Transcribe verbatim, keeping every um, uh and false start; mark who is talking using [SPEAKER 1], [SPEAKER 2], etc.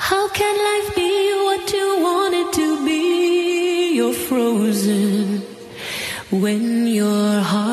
[SPEAKER 1] How can life be what you want it to be? You're frozen when your heart